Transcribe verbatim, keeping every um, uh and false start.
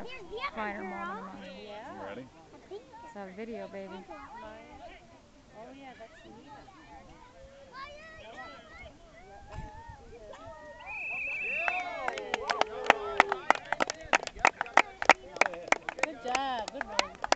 finer moment of mine. Yeah. You ready? It's a video, baby. Mine. Oh yeah, that's Nina.